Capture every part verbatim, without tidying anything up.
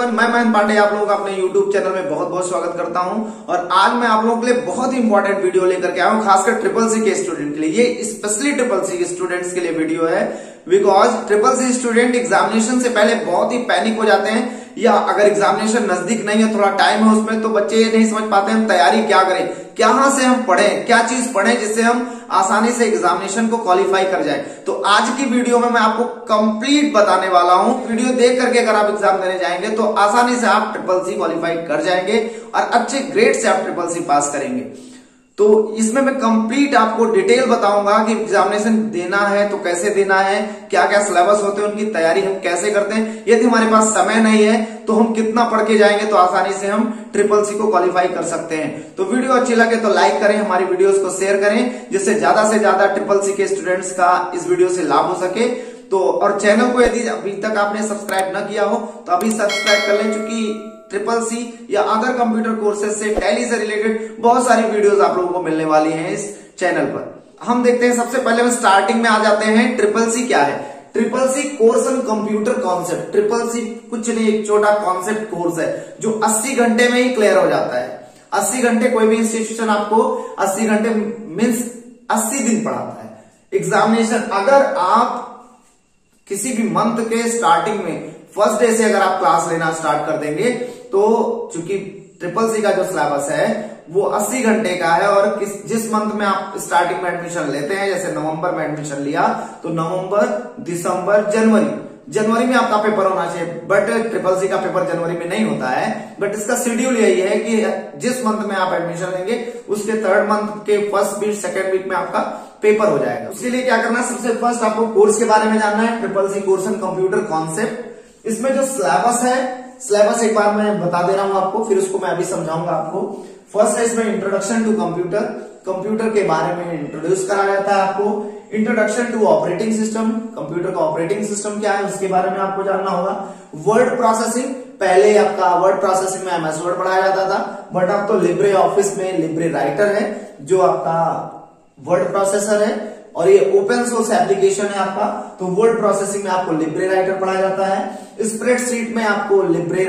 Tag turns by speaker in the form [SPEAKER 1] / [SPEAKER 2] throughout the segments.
[SPEAKER 1] नमस्कार, मैं महेंद्र पांडे आप लोगों का अपने यूट्यूब चैनल में बहुत बहुत स्वागत करता हूं। और आज मैं आप लोगों के लिए बहुत ही इंपॉर्टेंट वीडियो लेकर के आया हूं, खासकर ट्रिपल सी के स्टूडेंट के लिए। ये स्पेशली ट्रिपल सी के स्टूडेंट्स के लिए वीडियो है, because triple C student examination से पहले बहुत ही पैनिक हो जाते हैं, या अगर एग्जामिनेशन नजदीक नहीं है, थोड़ा टाइम है उसमें, तो बच्चे ये नहीं समझ पाते हम तैयारी क्या करें, कहां से हम पढ़ें, क्या चीज पढ़ें जिससे हम आसानी से एग्जामिनेशन को क्वालिफाई कर जाए। तो आज की वीडियो में मैं आपको कंप्लीट बताने वाला हूं। वीडियो देख करके अगर आप एग्जाम देने जाएंगे तो आसानी से आप ट्रिपल सी क्वालिफाई कर जाएंगे और अच्छे ग्रेड से आप ट्रिपल सी पास करेंगे। तो इसमें मैं कंप्लीट आपको डिटेल बताऊंगा कि एग्जामिनेशन देना है तो कैसे देना है, क्या क्या सिलेबस होते हैं, उनकी तैयारी हम कैसे करते हैं। यदि हमारे पास समय नहीं है तो हम कितना पढ़ के जाएंगे तो आसानी से हम ट्रिपल सी को क्वालिफाई कर सकते हैं। तो वीडियो अच्छी लगे तो लाइक करें, हमारी वीडियोस को शेयर करें, जिससे ज्यादा से ज्यादा ट्रिपल सी के स्टूडेंट्स का इस वीडियो से लाभ हो सके। तो और चैनल को यदि अभी तक आपने सब्सक्राइब न किया हो तो अभी सब्सक्राइब कर लें, क्योंकि ट्रिपल सी या अदर कंप्यूटर कोर्सेज से, टैली से रिलेटेड बहुत सारी वीडियोस आप लोगों को मिलने वाली हैं इस चैनल पर। हम देखते हैं, सबसे पहले हम स्टार्टिंग में आ जाते हैं। ट्रिपल सी क्या है? Triple C course on computer concept. Triple C कुछ नहीं, एक छोटा कॉन्सेप्ट कोर्स है जो अस्सी घंटे में ही क्लियर हो जाता है। अस्सी घंटे कोई भी इंस्टीट्यूशन आपको अस्सी घंटे मीन्स अस्सी दिन पढ़ाता है। एग्जामिनेशन अगर आप किसी भी मंथ के स्टार्टिंग में फर्स्ट डे से अगर आप क्लास लेना स्टार्ट कर देंगे तो चूंकि ट्रिपल सी का जो सिलेबस है वो अस्सी घंटे का है, और किस जिस मंथ में आप स्टार्टिंग में एडमिशन लेते हैं, जैसे नवंबर में एडमिशन लिया तो नवंबर, दिसंबर, जनवरी जनवरी में आपका पेपर होना चाहिए। बट ट्रिपल सी का पेपर जनवरी में नहीं होता है, बट इसका शेड्यूल यही है कि जिस मंथ में आप एडमिशन लेंगे उसके थर्ड मंथ के फर्स्ट वीक, सेकेंड वीक में आपका पेपर हो जाएगा। उसके लिए क्या करना है, सबसे फर्स्ट आपको कोर्स के बारे में जानना है। Triple C course on computer concept. इसमें जो सिलेबस है, सिलेबस एक बार मैं बता दे रहा हूं आपको, फिर उसको मैं अभी समझाऊंगा आपको। फर्स्ट है इसमें इंट्रोडक्शन टू कंप्यूटर। कंप्यूटर के बारे में इंट्रोड्यूस कराया जाता है आपको। Introduction to operating system, computer का ऑपरेटिंग सिस्टम क्या है उसके बारे में आपको जानना होगा। वर्ड प्रोसेसिंग, पहले आपका वर्ड प्रोसेसिंग में एमएस वर्ड पढ़ाया जाता था, बट अब तो लिब्रे ऑफिस में लिब्रे राइटर है जो आपका वर्ड प्रोसेसर है, और ये ओपन सोर्स एप्लीकेशन है आपका। तो वर्ड प्रोसेसिंग में आपको लिब्रे राइटर पढ़ाया जाता है। स्प्रेडशीट में आपको लिब्रे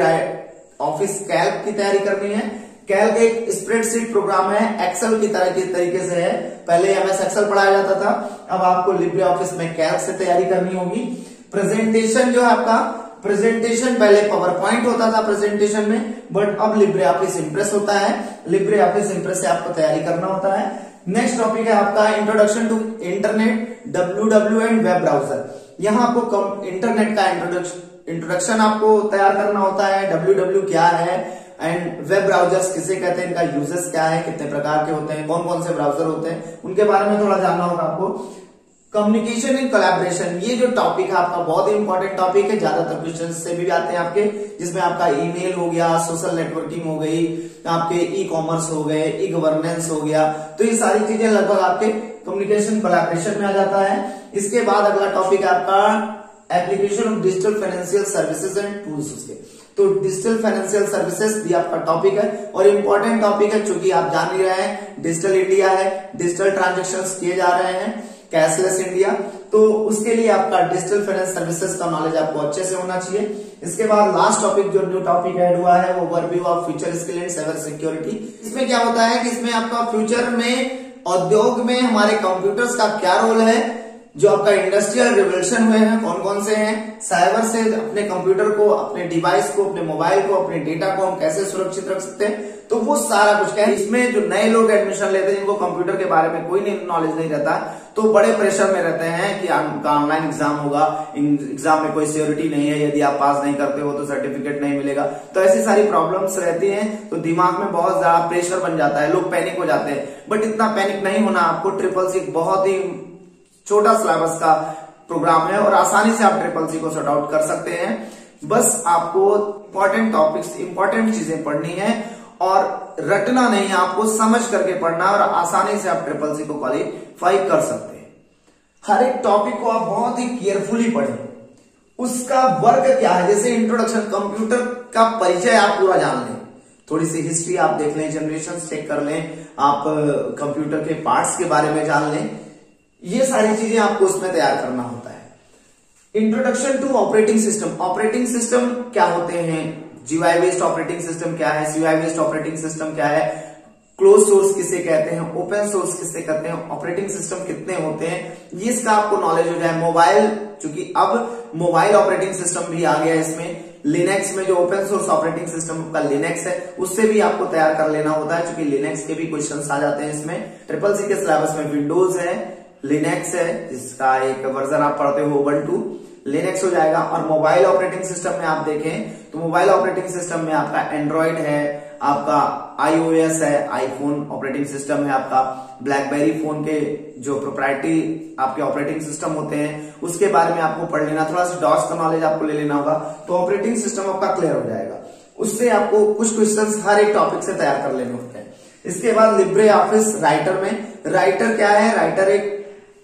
[SPEAKER 1] ऑफिस कैल्क की तैयारी करनी है। कैल्क एक स्प्रेडशीट प्रोग्राम है, एक्सेल की तरह के तरीके से है। पहले एमएस एक्सेल पढ़ाया जाता था, अब आपको लिब्रे ऑफिस में कैल्क से तैयारी करनी होगी। प्रेजेंटेशन जो है आपका, प्रेजेंटेशन पहले पावर पॉइंट होता था प्रेजेंटेशन में, बट अब लिब्रे ऑफिस इंप्रेस होता है। लिब्रे ऑफिस इंप्रेस से आपको तैयारी करना होता है। नेक्स्ट टॉपिक है आपका introduction to internet, W W and web browser. यहाँ आपको इंटरनेट का इंट्रोडक्शन इंट्रोडक्शन आपको तैयार करना होता है। डब्ल्यू डब्ल्यू क्या है एंड वेब ब्राउजर्स किसे कहते हैं, इनका यूजेस क्या है, कितने प्रकार के होते हैं, कौन कौन से ब्राउजर होते हैं, उनके बारे में थोड़ा जानना होगा आपको। कम्युनिकेशन इन कोलैबोरेशन, ये जो टॉपिक है आपका बहुत ही इंपॉर्टेंट टॉपिक है, ज्यादातर क्वेश्चन से भी आते हैं आपके, जिसमें आपका ईमेल हो गया, सोशल नेटवर्किंग हो गई, आपके ई कॉमर्स हो गए, ई गवर्नेंस हो गया, तो ये सारी चीजें लगभग आपके कम्युनिकेशन कोलैबोरेशन में आ जाता है। इसके बाद अगला टॉपिक है आपका application of digital financial services and tools. उसके तो डिजिटल फाइनेंशियल सर्विसेज भी आपका टॉपिक है और इंपॉर्टेंट टॉपिक है, चूंकि आप जान ही रहे हैं डिजिटल इंडिया है, डिजिटल ट्रांजेक्शन किए जा रहे हैं, कैशलेस इंडिया, तो उसके लिए आपका डिजिटल फाइनेंस सर्विसेज का नॉलेज आपको अच्छे से होना चाहिए। इसके बाद लास्ट टॉपिक जो न्यू टॉपिक ऐड हुआ है वो overview of future skill and cyber security. इसमें क्या होता है कि इसमें आपका फ्यूचर में उद्योग में हमारे कंप्यूटर्स का क्या रोल है, जो आपका इंडस्ट्रियल रिवोल्यूशन हुए हैं कौन कौन से हैं, साइबर से अपने कंप्यूटर को, अपने डिवाइस को, अपने मोबाइल को, अपने डेटा को हम कैसे सुरक्षित रख सकते हैं, तो वो सारा कुछ क्या है। इसमें जो नए लोग एडमिशन लेते हैं जिनको कंप्यूटर के बारे में कोई नॉलेज नहीं रहता, तो बड़े प्रेशर में रहते हैं कि आपका ऑनलाइन एग्जाम होगा, एग्जाम में कोई सिक्योरिटी नहीं है, यदि आप पास नहीं करते हो तो सर्टिफिकेट नहीं मिलेगा, तो ऐसी सारी प्रॉब्लम्स रहती हैं। तो दिमाग में बहुत ज्यादा प्रेशर बन जाता है, लोग पैनिक हो जाते हैं, बट इतना पैनिक नहीं होना आपको। ट्रिपल सी बहुत ही छोटा सिलेबस का प्रोग्राम है और आसानी से आप ट्रिपल सी को सॉर्ट आउट कर सकते हैं। बस आपको इंपॉर्टेंट टॉपिक्स, इंपॉर्टेंट चीजें पढ़नी है और रटना नहीं है, आपको समझ करके पढ़ना है और आसानी से आप ट्रिपल सी को क्वालिफाई कर सकते हैं। हर एक टॉपिक को आप बहुत ही केयरफुली पढ़ें, उसका वर्ग क्या है, जैसे इंट्रोडक्शन, कंप्यूटर का परिचय आप पूरा जान लें, थोड़ी सी हिस्ट्री आप देख लें, जनरेशन चेक कर लें, आप कंप्यूटर के पार्ट्स के बारे में जान लें, ये सारी चीजें आपको उसमें तैयार करना होता है। Introduction to operating system, operating system क्या होते हैं, जीयूआई बेस्ड ऑपरेटिंग सिस्टम क्या है, सीयूआई बेस्ड ऑपरेटिंग सिस्टम क्या है, क्लोज सोर्स किसे कहते हैं, ओपन सोर्स किसे कहते हैं, ऑपरेटिंग सिस्टम कितने होते हैं, ये इसका आपको नॉलेज हो जाए। मोबाइल, क्योंकि अब मोबाइल ऑपरेटिंग सिस्टम भी आ गया है इसमें, लिनक्स में जो ओपन सोर्स ऑपरेटिंग सिस्टम का लिनक्स है उससे भी आपको तैयार कर लेना होता है, क्योंकि लिनक्स के भी क्वेश्चंस आ जाते हैं इसमें। ट्रिपल सी के सिलेबस में विंडोज है, लिनक्स है जिसका एक वर्जन आप पढ़ते हो उबंटू, लिनक्स हो जाएगा। और मोबाइल ऑपरेटिंग सिस्टम में आप देखें तो मोबाइल ऑपरेटिंग सिस्टम में आपका एंड्रॉइड है, आपका आईओएस है, आईफोन ऑपरेटिंग सिस्टम है, आपका ब्लैकबेरी फोन के जो प्रोप्राइटरी आपके ऑपरेटिंग सिस्टम होते हैं उसके बारे में आपको पढ़ लेना, थोड़ा सा डॉस का नॉलेज आपको ले लेना होगा, तो ऑपरेटिंग सिस्टम आपका क्लियर हो जाएगा। उससे आपको कुछ क्वेश्चंस हर एक टॉपिक से तैयार कर लेने होते हैं। इसके बाद लिब्रे ऑफिस राइटर में, राइटर क्या है, राइटर एक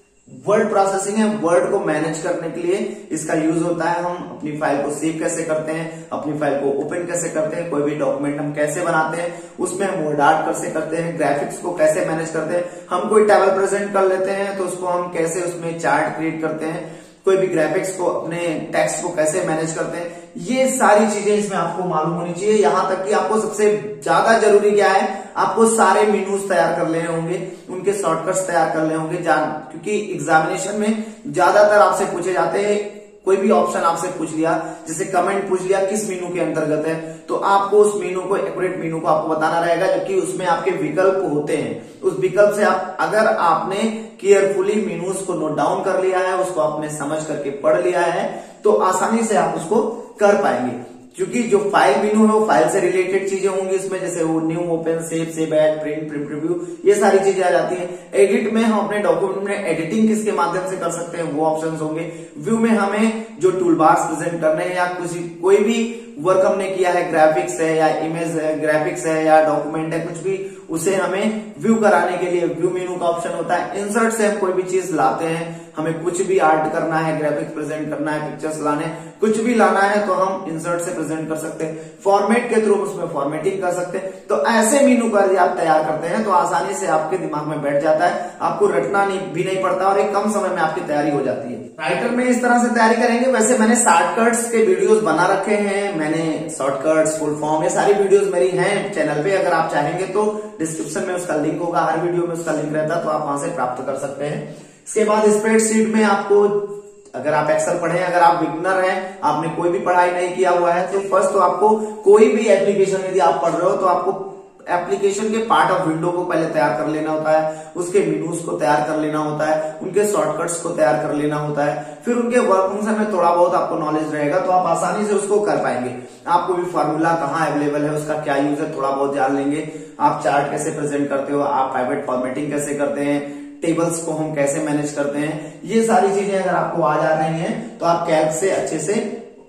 [SPEAKER 1] वर्ड प्रोसेसिंग है, वर्ड को मैनेज करने के लिए इसका यूज होता है। हम अपनी फाइल को सेव कैसे करते हैं, अपनी फाइल को ओपन कैसे करते हैं, कोई भी डॉक्यूमेंट हम कैसे बनाते हैं, उसमें हम वर्ड आर्ट कैसे करते हैं, ग्राफिक्स को कैसे मैनेज करते हैं, हम कोई टेबल प्रेजेंट कर लेते हैं तो उसको हम कैसे उसमें चार्ट क्रिएट करते हैं, कोई भी ग्राफिक्स को अपने टेक्स्ट को कैसे मैनेज करते हैं, ये सारी चीजें इसमें आपको मालूम होनी चाहिए। यहां तक कि आपको सबसे ज्यादा जरूरी क्या है, आपको सारे मेनूज तैयार कर लेने होंगे, उनके शॉर्टकट्स तैयार कर लेने होंगे, क्योंकि एग्जामिनेशन में ज्यादातर आपसे पूछे जाते हैं, कोई भी ऑप्शन आपसे पूछ लिया, जैसे कमेंट पूछ लिया किस मेनू के अंतर्गत है, तो आपको उस मेनू को, एक्यूरेट मेनू को आपको बताना रहेगा, जबकि उसमें आपके विकल्प होते हैं। उस विकल्प से आप, अगर आपने केयरफुली मेनूज को नोट डाउन कर लिया है, उसको आपने समझ करके पढ़ लिया है, तो आसानी से आप उसको कर पाएंगे। क्योंकि जो फाइल मेनू है वो फाइल से रिलेटेड चीजें होंगी इसमें, जैसे वो new, open, save, save as, print, print review, ये सारी चीजें आ जाती हैं। एडिट में हम अपने डॉक्यूमेंट में एडिटिंग किसके माध्यम से कर सकते हैं वो ऑप्शंस होंगे। व्यू में हमें जो टूल बार्स प्रेजेंट करने हैं या किसी कोई भी वर्क हमने किया है, ग्राफिक्स है या इमेज है, ग्राफिक्स है या डॉक्यूमेंट है, कुछ भी, उसे हमें व्यू कराने के लिए व्यू मेनू का ऑप्शन होता है। इंसर्ट से हम कोई भी चीज लाते हैं, हमें कुछ भी आर्ट करना है, ग्राफिक्स प्रेजेंट करना है, पिक्चर्स लाने, कुछ भी लाना है तो हम इंसर्ट से प्रेजेंट कर सकते हैं। फॉर्मेट के थ्रू उसमें फॉर्मेटिंग कर सकते हैं। तो ऐसे मेनू का यदि आप तैयार करते हैं तो आसानी से आपके दिमाग में बैठ जाता है, आपको रटना नहीं, भी नहीं पड़ता और एक कम समय में आपकी तैयारी हो जाती है। राइटर में इस तरह से तैयारी करेंगे। वैसे मैंने शॉर्टकट्स के वीडियोस बना रखे हैं, मैंने शॉर्टकट्स, फुल फॉर्म, ये सारी वीडियोस मेरी हैं चैनल पे, अगर आप चाहेंगे तो डिस्क्रिप्शन में उसका लिंक होगा, हर वीडियो में उसका लिंक रहता है, तो आप वहां से प्राप्त कर सकते हैं। इसके बाद स्प्रेडशीट में आपको, अगर आप एक्सेल पढ़े, अगर आप बिगिनर हैं, आपने कोई भी पढ़ाई नहीं किया हुआ है, तो फर्स्ट तो आपको कोई भी एप्लीकेशन यदि आप पढ़ रहे हो तो आपको एप्लीकेशन के पार्ट ऑफ विंडो को पहले तैयार कर लेना होता है, उसके मेनूज को तैयार कर लेना होता है, उनके शॉर्टकट्स को तैयार कर लेना होता है, फिर उनके वर्क फंक्शन में थोड़ा बहुत आपको नॉलेज रहेगा तो आप आसानी से उसको कर पाएंगे। आपको भी फार्मूला कहाँ अवेलेबल है, उसका क्या यूज है, थोड़ा बहुत जान लेंगे। आप चार्ट कैसे प्रेजेंट करते हो, आप प्राइवेट फॉर्मेटिंग कैसे करते हैं, टेबल्स को हम कैसे मैनेज करते हैं, ये सारी चीजें अगर आपको आ जा रही हैं तो आप कैल्क से अच्छे से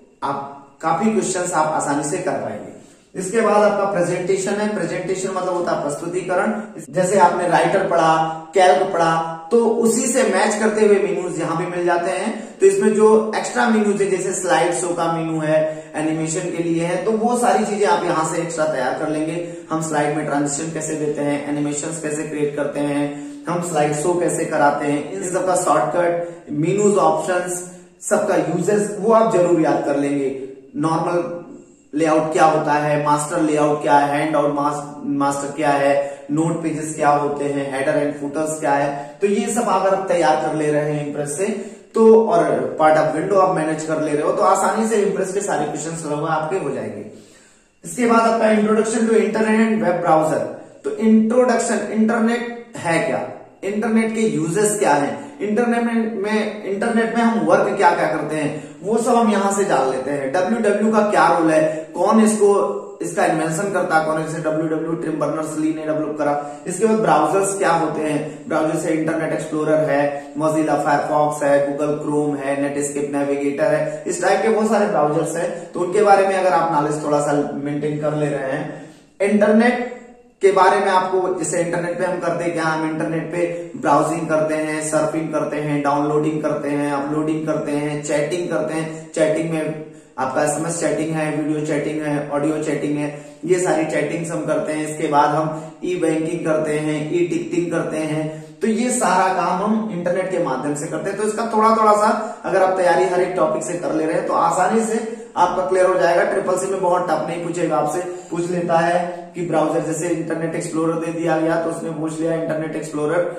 [SPEAKER 1] आप काफी क्वेश्चंस आप आसानी से कर पाएंगे। इसके बाद आपका प्रेजेंटेशन है। प्रेजेंटेशन मतलब होता है प्रस्तुतिकरण। जैसे आपने राइटर पढ़ा, कैल्क पढ़ा, तो उसी से मैच करते हुए मेनूज यहाँ भी मिल जाते हैं। तो इसमें जो एक्स्ट्रा मेनूज है, जैसे स्लाइड शो का मेनू है, एनिमेशन के लिए है, तो वो सारी चीजें आप यहाँ से एक्स्ट्रा तैयार कर लेंगे। हम स्लाइड में ट्रांजिशन कैसे देते हैं, एनिमेशन कैसे क्रिएट करते हैं, हम स्लाइड शो कैसे कराते हैं, इन सबका शॉर्टकट, मेनूज, ऑप्शंस, सबका यूजेस वो आप जरूर याद कर लेंगे। नॉर्मल लेआउट क्या होता है, मास्टर लेआउट क्या है, हैंड आउट मास्टर क्या है, नोट पेजेस क्या होते हैं, हेडर एंड फुटर्स क्या है, तो ये सब अगर आप तैयार कर ले रहे हैं इम्प्रेस से तो, और पार्ट ऑफ विंडो आप मैनेज कर ले रहे हो, तो आसानी से इम्प्रेस के सारे क्वेश्चन आपके हो जाएंगे। इसके बाद आपका introduction to internet and web browser. तो इंट्रोडक्शन, इंटरनेट है क्या, इंटरनेट के यूजेस क्या हैं, इंटरनेट में, में इंटरनेट में हम वर्क क्या क्या करते हैं, वो सब हम यहां से जान लेते हैं। डब्ल्यू डब्ल्यू का क्या रोल है, कौन इसको, इसका इन्वेंशन करता है, कौन इसे W W Tim Berners Lee ने डेवलप करा। इसके बाद ब्राउजर्स क्या होते हैं, ब्राउजर से इंटरनेट एक्सप्लोरर है, मोजिला फायरफॉक्स है, गूगल क्रोम है, नेटस्केप नेविगेटर है, इस टाइप के बहुत सारे ब्राउजर्स हैं, तो उनके बारे में अगर आप नॉलेज थोड़ा सा मेंटेन कर ले रहे हैं। इंटरनेट के बारे में आपको, जैसे इंटरनेट पे हम करते हैं क्या, हम इंटरनेट पे ब्राउजिंग करते हैं, सर्फिंग करते हैं, डाउनलोडिंग करते हैं, अपलोडिंग करते हैं, चैटिंग करते हैं। चैटिंग में आपका एसएमएस चैटिंग है, वीडियो चैटिंग है, ऑडियो चैटिंग है, ये सारी चैटिंग्स हम करते हैं। इसके बाद हम ई बैंकिंग करते हैं, ई टिकटिंग करते हैं, तो ये सारा काम हम इंटरनेट के माध्यम से करते हैं। तो इसका थोड़ा थोड़ा सा अगर आप तैयारी हर एक टॉपिक से कर ले रहे हैं तो आसानी से आपका क्लियर हो जाएगा। ट्रिपल सी में बहुत टफ नहीं पूछेगा, आपसे पूछ लेता है कि ब्राउजर, जैसे इंटरनेट एक्सप्लोरर दे दिया गया तो उसने पूछ लिया इंटरनेट एक्सप्लोरर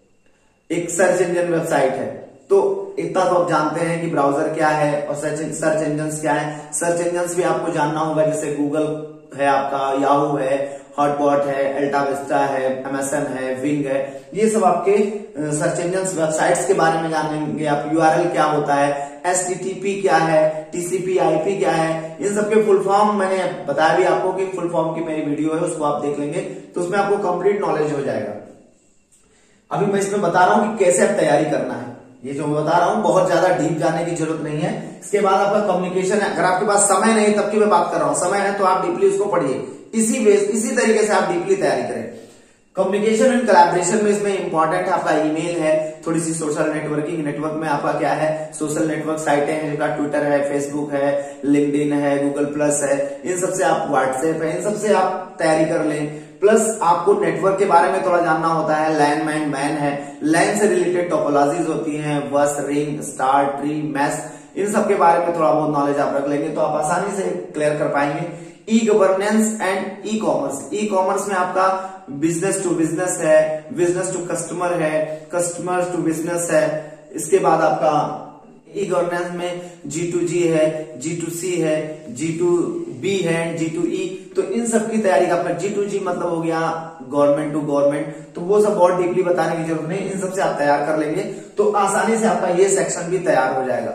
[SPEAKER 1] एक सर्च इंजन वेबसाइट है, तो इतना तो आप जानते हैं कि ब्राउजर क्या है और सर्च सर्च इंजन क्या है। सर्च इंजन भी आपको जानना होगा, जैसे गूगल है, आपका याहू है, हॉटपॉट है, अल्टा विस्टा है, एमएसएन है, विंग है, ये सब आपके सर्च इंजन वेबसाइट्स के बारे में जानेंगे आप। यूआरएल क्या होता है, एचटीटीपी क्या है, टीसीपी आईपी क्या है, इन सब के फुल फॉर्म मैंने बताया भी आपको कि फुल फॉर्म की मेरी वीडियो है, उसको आप देख लेंगे तो उसमें आपको कंप्लीट नॉलेज हो जाएगा। अभी मैं इसमें बता रहा हूं कि कैसे आप तैयारी करना है। ये जो मैं बता रहा हूं बहुत ज्यादा डीप जाने की जरूरत नहीं है। इसके बाद आपका कम्युनिकेशन है, अगर आपके पास समय नहीं तब की मैं बात कर रहा हूं, समय है तो आप डीपली उसको पढ़िए, इसी बेस इसी तरीके से आप डीपली तैयारी करें। कम्युनिकेशन एंड कोलैबोरेशन में इसमें इंपॉर्टेंट है आपका ईमेल है, थोड़ी सी सोशल नेटवर्किंग, नेटवर्क में आपका क्या है, सोशल नेटवर्क साइटें हैं, जैसा ट्विटर है, फेसबुक है, लिंक्डइन है, गूगल प्लस है, इन सबसे आप व्हाट्सएप है, इन सबसे आप तैयारी कर लें। प्लस आपको नेटवर्क के बारे में थोड़ा जानना होता है, लैन मैन मैन है, लैन से रिलेटेड टोपोलॉजीज होती हैं, bus, ring, star, tree, mesh, इन सब के बारे में थोड़ा बहुत नॉलेज आप रख लेंगे तो आप आसानी से क्लियर कर पाएंगे। E governance and e commerce, e commerce में आपका बिजनेस टू बिजनेस है, बिजनेस टू कस्टमर है, कस्टमर टू बिजनेस है। इसके बाद आपका ई गवर्नेंस में जी टू जी है, जी टू सी है, जी टू बी है, जी टू ई, तो इन सब की तैयारी आपका जी टू जी मतलब हो गया गवर्नमेंट टू गवर्नमेंट, तो वो सब बहुत डीपली बताने की जरूरत नहीं, इन सब से आप तैयार कर लेंगे तो आसानी से आपका ये सेक्शन भी तैयार हो जाएगा।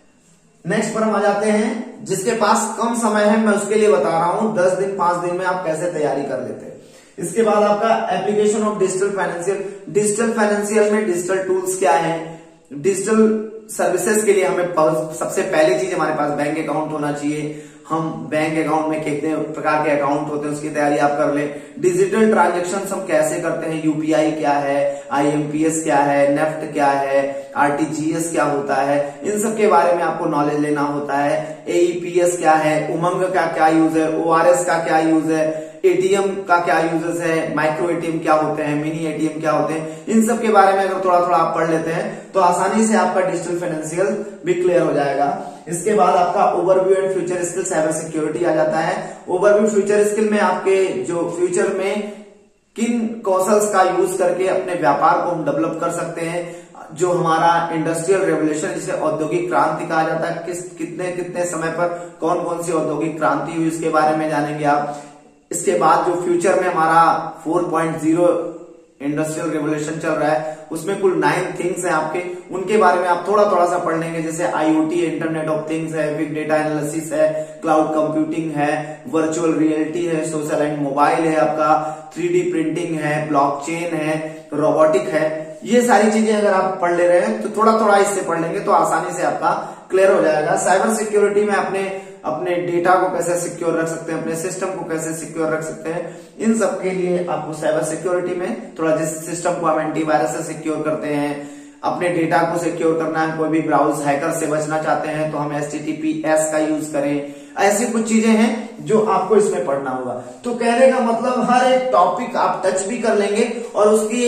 [SPEAKER 1] नेक्स्ट पर हम आ जाते हैं, जिसके पास कम समय है मैं उसके लिए बता रहा हूं दस दिन पांच दिन में आप कैसे तैयारी कर लेते हैं। इसके बाद आपका application of digital financial, digital financial में डिजिटल टूल्स क्या है, डिजिटल सर्विसेज के लिए हमें सबसे पहली चीज हमारे पास बैंक अकाउंट होना चाहिए। हम बैंक अकाउंट में कितने प्रकार के अकाउंट होते हैं उसकी तैयारी आप कर लें। डिजिटल ट्रांजैक्शन हम कैसे करते हैं, यूपीआई क्या है, आईएमपीएस क्या है, नेफ्ट क्या है, आरटीजीएस क्या होता है, इन सब के बारे में आपको नॉलेज लेना होता है। एईपीएस क्या है, उमंग का क्या यूज है, ओआरएस का क्या यूज है, एटीएम का क्या यूजेस है, माइक्रो एटीएम क्या होते हैं, मिनी एटीएम क्या होते हैं, इन सब के बारे में अगर थोड़ा थोड़ा आप पढ़ लेते हैं तो आसानी से आपका डिजिटल फाइनेंशियल भी क्लियर हो जाएगा। इसके बाद आपका overview and future skill, cyber security आ जाता है। ओवरव्यू फ्यूचर स्किल में आपके जो फ्यूचर में किन कौशल्स का यूज करके अपने व्यापार को हम डेवलप कर सकते हैं, जो हमारा इंडस्ट्रियल रेवोल्यूशन जिसे औद्योगिक क्रांति कहा जाता है, किस कितने कितने समय पर कौन कौन सी औद्योगिक क्रांति हुई इसके बारे में जानेंगे आप। इसके बाद जो फ्यूचर में हमारा four point zero industrial revolution चल रहा है उसमें कुल नाइन थिंग्स हैं आपके, उनके बारे में आप थोड़ा थोड़ा सा पढ़ लेंगे, जैसे आईओटी, इंटरनेट ऑफ थिंग्स है, बिग डेटा एनालिसिस है, क्लाउड कंप्यूटिंग है, वर्चुअल रियलिटी है, सोशल एंड मोबाइल है, आपका थ्री डी प्रिंटिंग है, ब्लॉकचेन है, रोबोटिक है। ये सारी चीजें अगर आप पढ़ ले रहे हैं तो थोड़ा थोड़ा इससे पढ़ लेंगे तो आसानी से आपका क्लियर हो जाएगा। साइबर सिक्योरिटी में अपने अपने डेटा को कैसे सिक्योर रख सकते हैं, अपने सिस्टम को कैसे सिक्योर रख सकते हैं, इन सब के लिए आपको साइबर सिक्योरिटी में थोड़ा, जिस सिस्टम को आप एंटीवायरस से सिक्योर करते हैं, अपने डेटा को सिक्योर करना है, कोई भी ब्राउज हैकर से बचना चाहते हैं तो हम H T T P S का यूज करें, ऐसी कुछ चीजें हैं जो आपको इसमें पढ़ना होगा। तो कहने का मतलब हर एक टॉपिक आप टच भी कर लेंगे और उसकी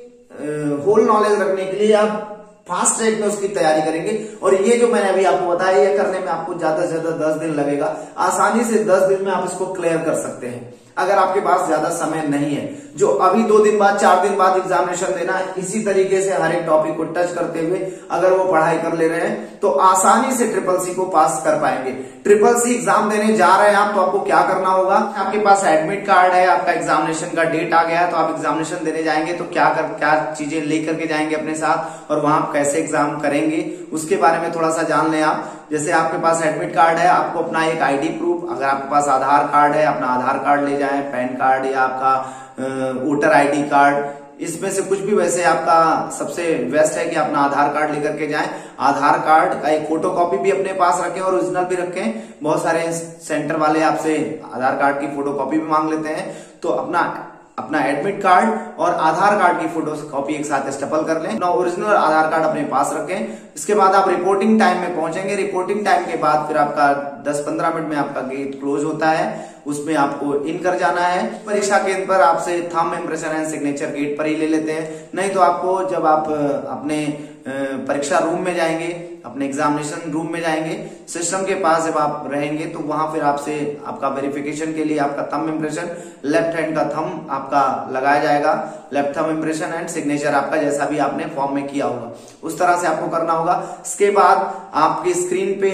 [SPEAKER 1] एक होल नॉलेज रखने के लिए आप फास्ट ट्रैक में उसकी तैयारी करेंगे। और ये जो मैंने अभी आपको बताया ये करने में आपको ज्यादा से ज्यादा दस दिन लगेगा, आसानी से दस दिन में आप इसको क्लियर कर सकते हैं अगर आपके पास ज्यादा समय नहीं है। जो अभी दो दिन बाद चार दिन बाद एग्जामिनेशन देना है, इसी तरीके से हर एक टॉपिक को टच करते हुए अगर वो पढ़ाई कर ले रहे हैं तो आसानी से ट्रिपल सी को पास कर पाएंगे। ट्रिपल सी एग्जाम देने जा रहे हैं आप तो आपको क्या करना होगा, आपके पास एडमिट कार्ड है, आपका एग्जामिनेशन का डेट आ गया तो आप एग्जामिनेशन देने जाएंगे तो क्या कर क्या चीजें लेकर के जाएंगे अपने साथ और वहां कैसे एग्जाम करेंगे उसके बारे में थोड़ा सा जान लें आप। जैसे आपके पास एडमिट कार्ड है, आपको अपना एक आईडी प्रूफ, अगर आपके पास आधार कार्ड है अपना आधार कार्ड ले जाएं, पैन कार्ड या आपका वोटर आईडी कार्ड, इसमें से कुछ भी, वैसे आपका सबसे बेस्ट है कि अपना आधार कार्ड लेकर के जाएं। आधार कार्ड का एक फोटो कॉपी भी अपने पास रखें और ओरिजिनल भी रखें, बहुत सारे सेंटर वाले आपसे आधार कार्ड की फोटो कॉपी भी मांग लेते हैं, तो अपना अपना एडमिट कार्ड और आधार कार्ड की फोटो कॉपी एक साथ स्टेपल कर लें, अपना ओरिजिनल आधार कार्ड अपने पास रखें। इसके बाद आप रिपोर्टिंग टाइम में पहुंचेंगे, रिपोर्टिंग टाइम के बाद फिर आपका दस पंद्रह मिनट में आपका गेट क्लोज होता है, उसमें आपको इन कर जाना है। परीक्षा केंद्र पर आपसे thumb impression and signature gate पर ही ले लेते हैं, नहीं तो आपको जब आप अपने परीक्षा रूम में जाएंगे, अपने एग्जामिनेशन रूम में जाएंगे, सिस्टम के पास जब आप रहेंगे तो वहां फिर आपसे आपका वेरिफिकेशन के लिए आपका थंब इम्प्रेशन, लेफ्ट हैंड का थंब आपका लगाया जाएगा, left thumb impression and signature आपका जैसा भी आपने फॉर्म में किया होगा उस तरह से आपको करना होगा। इसके बाद आपकी स्क्रीन पे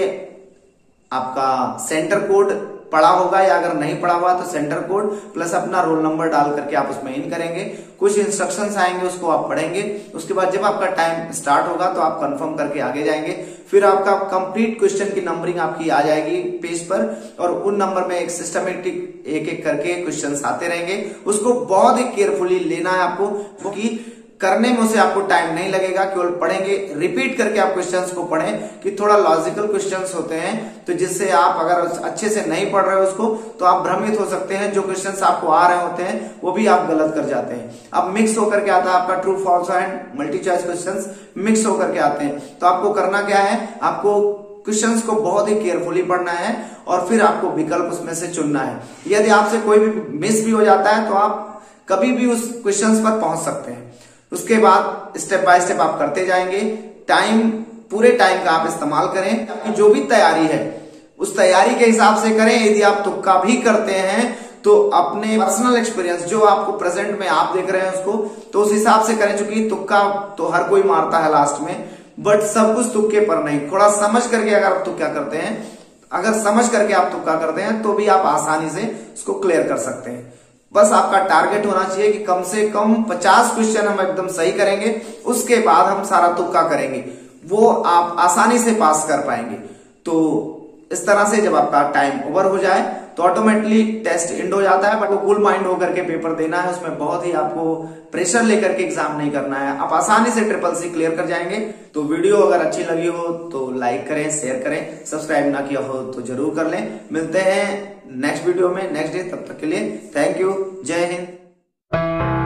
[SPEAKER 1] आपका सेंटर कोड पड़ा होगा या अगर नहीं पड़ा हुआ तो सेंटर कोड प्लस अपना रोल नंबर डाल करके आप उसमें इन करेंगे। कुछ इंस्ट्रक्शंस आएंगे उसको आप पढ़ेंगे। उसके बाद जब आपका टाइम स्टार्ट होगा तो आप कंफर्म करके आगे जाएंगे। फिर आपका कंप्लीट क्वेश्चन की नंबरिंग आपकी आ जाएगी पेज पर और उन नंबर में एक सिस्टमेटिक एक एक करके क्वेश्चंस आते रहेंगे। उसको बहुत ही केयरफुली लेना है आपको, क्योंकि करने में उसे आपको टाइम नहीं लगेगा, केवल पढ़ेंगे, रिपीट करके आप क्वेश्चंस को पढ़ें कि थोड़ा लॉजिकल क्वेश्चंस होते हैं तो जिससे आप अगर अच्छे से नहीं पढ़ रहे हो उसको तो आप भ्रमित हो सकते हैं। जो क्वेश्चंस आपको आ रहे होते हैं वो भी आप गलत कर जाते हैं। अब मिक्स होकर के आता है आपका true false and multi choice questions mix होकर के आते हैं। तो आपको करना क्या है, आपको क्वेश्चंस को बहुत ही केयरफुली पढ़ना है और फिर आपको विकल्प उसमें से चुनना है। यदि आपसे कोई भी मिस भी हो जाता है तो आप कभी भी उस क्वेश्चंस पर पहुंच सकते हैं। उसके बाद स्टेप बाय स्टेप आप करते जाएंगे। टाइम, पूरे टाइम का आप इस्तेमाल करें। आपकी जो भी तैयारी है उस तैयारी के हिसाब से करें। यदि आप तुक्का भी करते हैं तो अपने पर्सनल एक्सपीरियंस जो आपको प्रेजेंट में आप देख रहे हैं उसको तो उस हिसाब से करें, क्योंकि तुक्का तो हर कोई मारता है लास्ट में, बट सब कुछ तुक्के पर नहीं। थोड़ा समझ करके अगर आप तुक्का करते हैं, अगर समझ करके आप तुक्का करते हैं तो भी आप आसानी से उसको क्लियर कर सकते हैं। बस आपका टारगेट होना चाहिए कि कम से कम पचास क्वेश्चन हम एकदम सही करेंगे, उसके बाद हम सारा तुक्का करेंगे, वो आप आसानी से पास कर पाएंगे। तो इस तरह से जब आपका टाइम ओवर हो जाए तो ऑटोमेटिकली टेस्ट एंड हो जाता है। बट वो कूल माइंड होकर के पेपर देना है, उसमें बहुत ही आपको प्रेशर लेकर के एग्जाम नहीं करना है। आप आसानी से ट्रिपल सी क्लियर कर जाएंगे। तो वीडियो अगर अच्छी लगी हो तो लाइक करें, शेयर करें, सब्सक्राइब ना किया हो तो जरूर कर लें। मिलते हैं नेक्स्ट वीडियो में नेक्स्ट डे, तब तक के लिए थैंक यू, जय हिंद।